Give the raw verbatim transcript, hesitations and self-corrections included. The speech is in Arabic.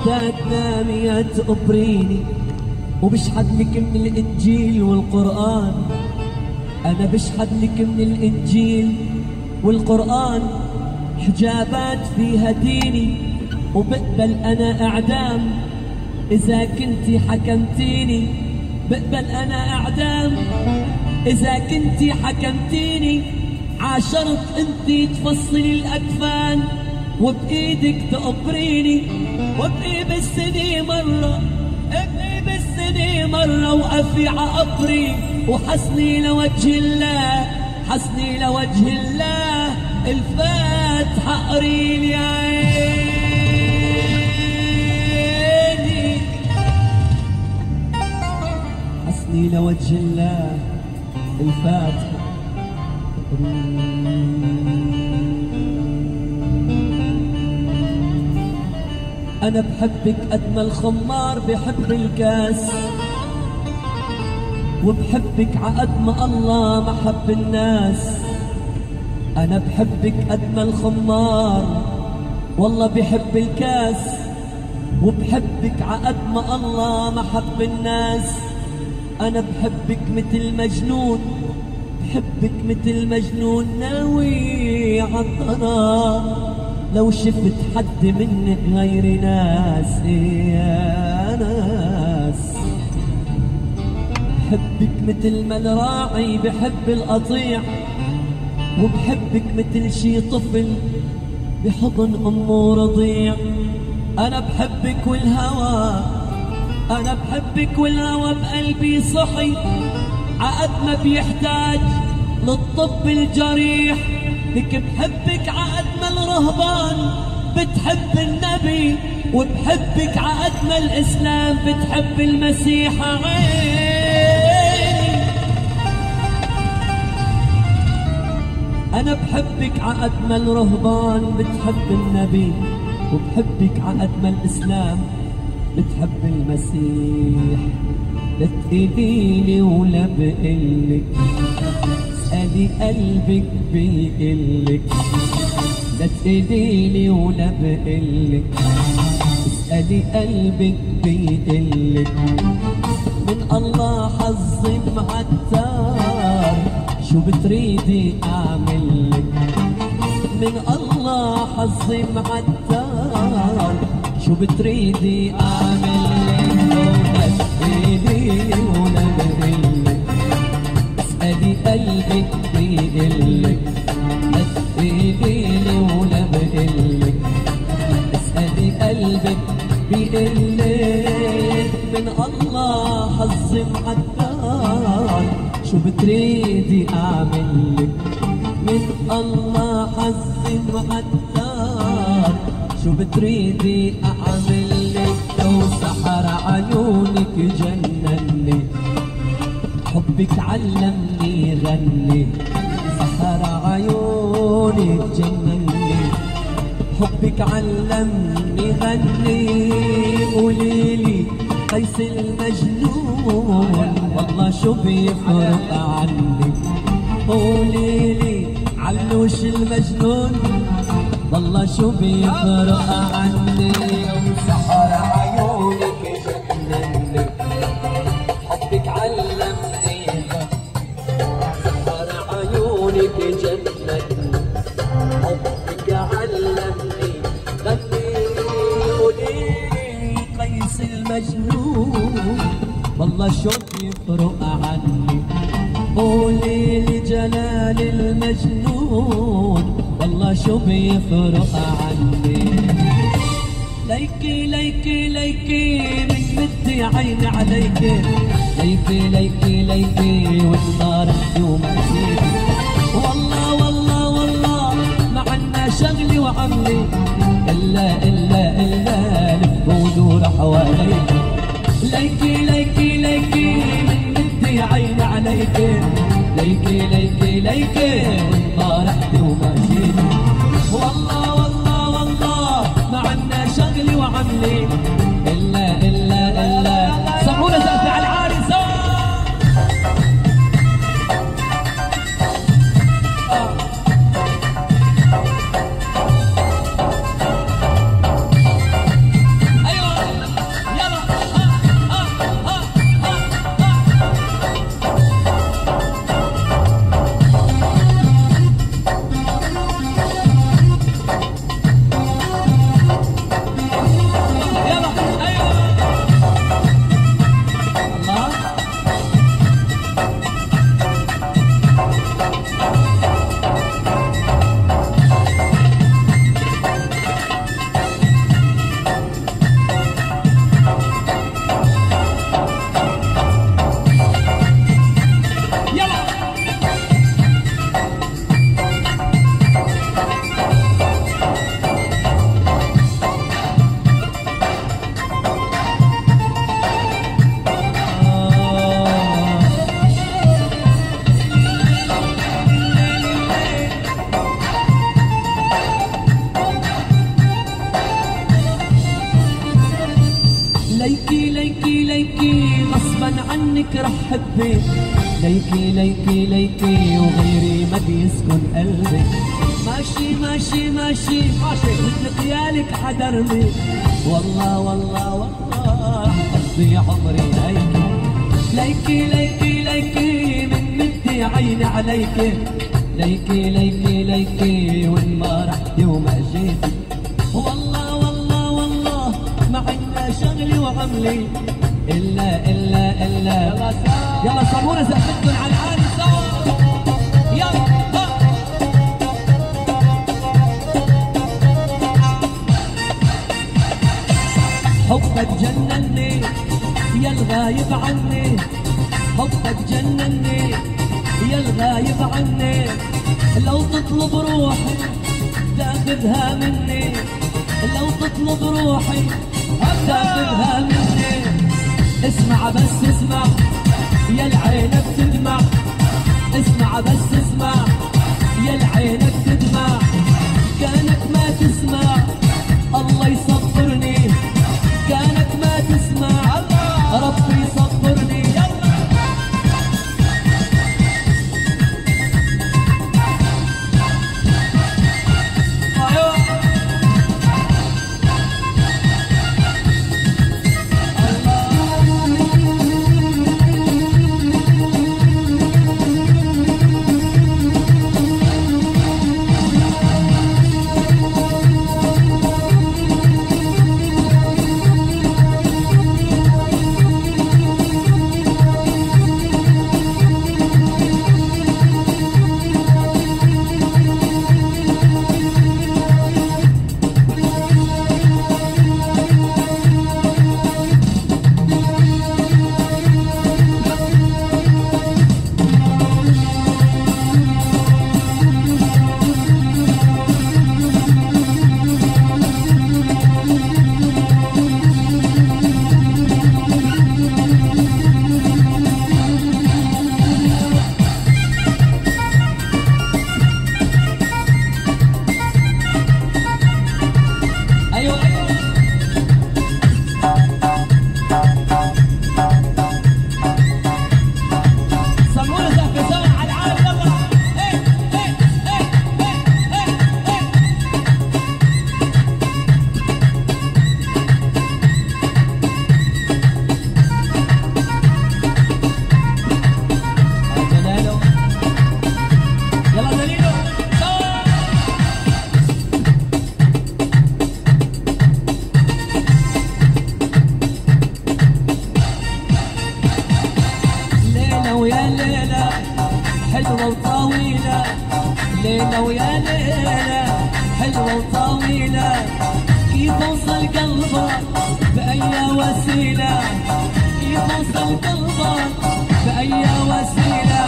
حتى تنامي تقبريني، وبشحد لك من الإنجيل والقرآن. أنا بشحد لك من الإنجيل والقرآن حجابات فيها ديني، وبقبل أنا إعدام إذا كنتي حكمتيني. بقبل أنا إعدام إذا كنتي حكمتيني. عاشرت أنتي تفصلي الأكفان وبإيدك تقبريني، وابقي بالسنة مرة، ابقي بالسنة مرة وقفي عقبري، وحسني لوجه الله، حسني لوجه الله. الفاتحة قريلي يا عيني، حسني لوجه الله. الفاتحة أنا بحبك قد ما الخمار بحب الكاس، وبحبك عقد ما الله ما حب الناس. أنا بحبك قد ما الخمار والله بحب الكاس، وبحبك عقد ما الله ما حب الناس. أنا بحبك مثل مجنون، بحبك مثل مجنون ناوي عالطنا. لو شفت حد منك غير ناس يا ناس. بحبك مثل ما الراعي بحب القطيع، وبحبك مثل شي طفل بحضن أمه رضيع. أنا بحبك والهوى، أنا بحبك والهوى بقلبي صحي، عقد ما بيحتاج للطب الجريح. لك بحبك عقد ما الرهبان بتحب النبي، وبحبك عقد ما الإسلام بتحب المسيح. عيني أنا بحبك عقد ما الرهبان بتحب النبي، وبحبك عقد ما الإسلام بتحب المسيح. لا تقليلي ولا بقلك، اسألي قلبك بيقلك. لا تقليلي ولا بقلك، اسألي قلبك بيقلك. من الله حظي معتار، شو بتريدي أعملك؟ من الله حظي معتار، شو بتريدي أعملك؟ بإيدي ولا بقلك، اسألي قلبك بيقلك. بإيدي ولا بقلك، اسألي قلبك بيقلك. من الله حظي معتار، شو بتريدي أعملك؟ من الله حظي معتار، شو بتريدي أعملك؟ لو سحر عيونك جنني، حبك علمني غني. سحر عيونك جنني، حبك علمني غني. قوليلي قيس المجنون والله شو بيفرق عني. قوليلي علوش المجنون والله شو بيفرق عني. سحر عيونك جنني، حبك علمني. سحر عيونك جنني، حبك علمني غني. قوليلي قيس المجنون والله شو بيفرق عني. قوليلي جلال المجنون والله شو بيفرق عني. ليكي ليكي ليكي من مدي عيني عليكي. ليكي ليكي ليكي والنار ومسيكي. والله والله والله ما عنا شغلي وعملي إلا إلا إلا لف ودور حواليك. ليكي ليكي ليكي من مدي عيني عليكي. ليكي ليكي ليكي والنار ومسيكي. والله والله والله ما عنا شغلي وعملي إلا إلا إلا. سمعونا زقفة على العارسة. أيوة ليكي ليكي ليكي غصبا عنك رح حبك، ليكي ليكي ليكي وغيري ما بيسكن قلبي. ماشي ماشي ماشي ماشي مثل خيالك حدربي، والله والله والله رح اقضي عمري ليكي ليكي ليكي ليكي من مدي عيني عليكي، ليكي ليكي ليكي وين ما رحتي وما جيتي، والله والله والله ما عنا شغلي وعملي الا الا الا. يلا صبورة زقتكن على العالي سوا، يلا حبك جنني يا الغايب عني، حبك جنني يا الغايب عني، لو تطلب روحي تاخذها مني، لو تطلب روحي تاخذها مني. اسمع بس اسمع يا العين بتدمع، اسمع بس اسمع يا العين بتدمع، كانك ما تسمع الله يصبرني، كانك ما تسمع ربي يصبرني. يلا ويا ليلة حلوة وطويلة، ليلة ويا ليلة حلوة وطويلة، كيف اوصل قلبك بأي وسيلة، كيف اوصل قلبك بأي وسيلة.